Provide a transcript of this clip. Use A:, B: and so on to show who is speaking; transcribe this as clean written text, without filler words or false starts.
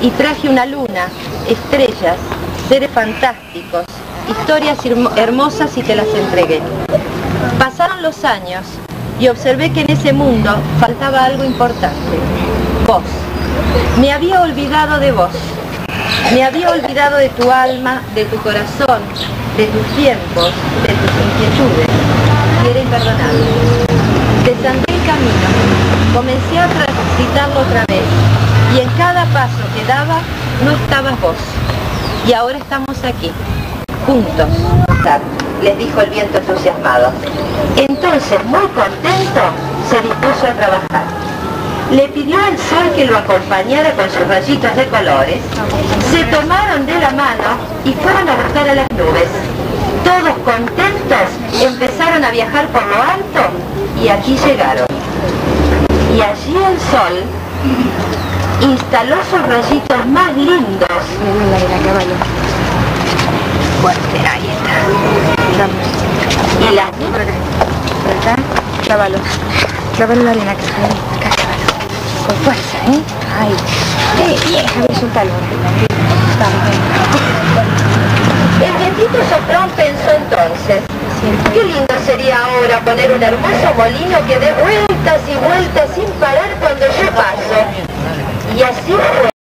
A: y traje una luna, estrellas, seres fantásticos, historias hermosas y te las entregué. Pasaron los años y observé que en ese mundo faltaba algo importante. Vos. Me había olvidado de vos. Me había olvidado de tu alma, de tu corazón, de tus tiempos, de tus inquietudes. Y era imperdonable. Desandé el camino, comencé a transitarlo otra vez, y en cada paso que daba no estabas vos. Y ahora estamos aquí, juntos, les dijo el viento entusiasmado. Entonces, muy contento, se dispuso a trabajar. Le pidió al sol que lo acompañara con sus rayitos de colores. Se tomaron de la mano y fueron a buscar a las nubes. Todos contentos empezaron a viajar por lo alto y aquí llegaron. Y allí el sol instaló sus rayitos más lindos. Fuerte, ahí está. Y las nubes.
B: Acá, clávalo. Clávalo la arena acá. Acá, clávalo. Con fuerza, ¿eh? Ay. Bien, Javier, suéltalo.
A: El vientito soplón pensó entonces: qué lindo sería ahora poner un hermoso molino que dé vueltas y vueltas sin parar cuando yo paso. Y así fue.